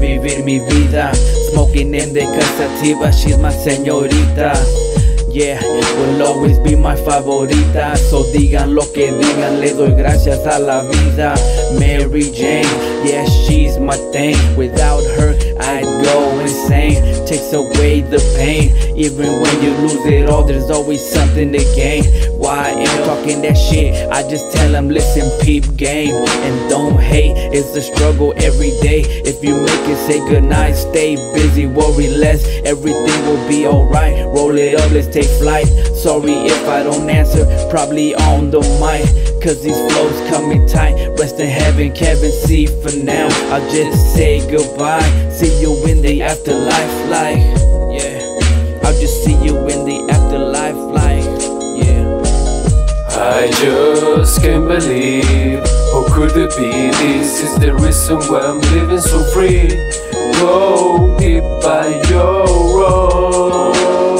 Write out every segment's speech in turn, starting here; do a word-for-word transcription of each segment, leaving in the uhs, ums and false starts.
vivir mi vida. Smoking indica sativa, she's my señorita. Yeah, will always be my favorita. So digan lo que digan, le doy gracias a la vida. Mary Jane, yeah, she's my thing. Without her, I'd go insane. Takes away the pain. Even when you lose it all, there's always something to gain. Why am talking that shit? I just tell them, listen, peep game. And don't hate, it's a struggle every day. If you make it, say goodnight. Stay busy, worry less. Everything will be alright. Roll it up, let's take flight. Sorry if I don't answer, probably on the mic, cause these flows coming tight. Rest in heaven, Kevin C for now. I'll just say goodbye. See you in the afterlife, like, yeah. I'll just see you in the afterlife, like, yeah. I just can't believe, how could it be? This is the reason why I'm living so free. Go deep by your road.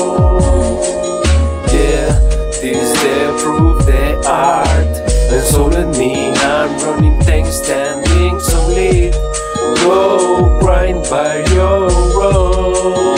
This the proof the art, and so let me. I'm running things, standing solid. Go grind by your road.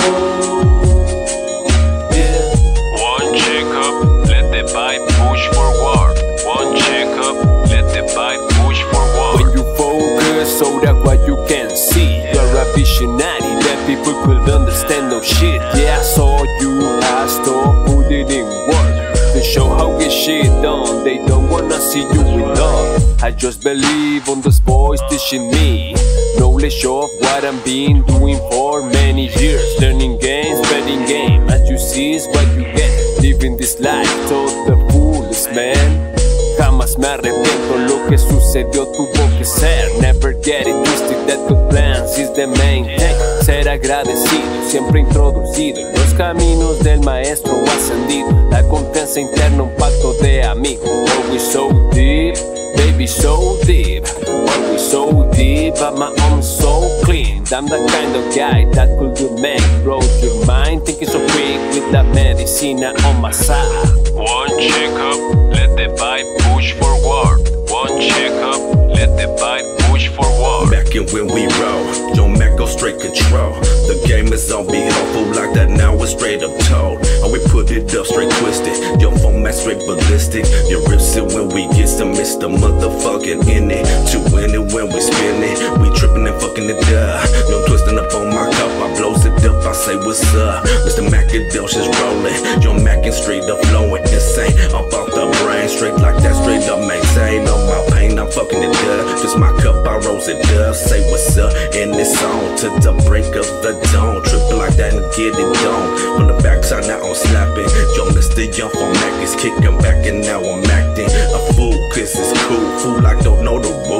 Yeah. One check up, let the vibe push forward. One check up, let the vibe push forward. When you focus, so that what you can see. You're a visionary that people could understand. No shit, yeah. So you have to put it in work. To show how get shit done, they don't wanna see you with love. I just believe on those boys teaching me knowledge of what I've been doing for many years. Learning games, betting game, as you see is what you get. Living this life to the fullest, man. Jamás me arrepiento, lo que sucedió tuvo que ser. Never get it twisted, that good plans is the main thing. Ser agradecido, siempre introducido en los caminos del maestro ascendido. La confianza interna, un pacto de amigos. Always so deep, baby so deep. Always so deep, but my arms so clean. I'm the kind of guy that could do make blow your mind. Thinking so quick with that medicina on my side. One check up, let the vibe push forward. One check up, let the vibe push forward. Back in when we roll, yo Mac go straight control. The game is on beat, awful like that now it's straight up told. And we put it up straight twisted, yo format straight ballistic. You rips it when we get some, it's the motherfucking in it. To win it when we spin it, we tripping and fucking it up. Yo twisting up on my cup, I blows it up, I say what's up. Mister Macadocious rolling, yo Mackin straight up flowing. Insane, I'm off the brain, straight like that, straight up maintain. On my pain, I'm fucking it up. Just my cup, I rose it up. Say what's up in this song to the break of the dawn. Tripping like that and get it done. From the backside, now I'm slapping. Yo, Mister Young from Mac is kicking back, and now I'm acting a fool, cause it's cool. Fool, I don't know the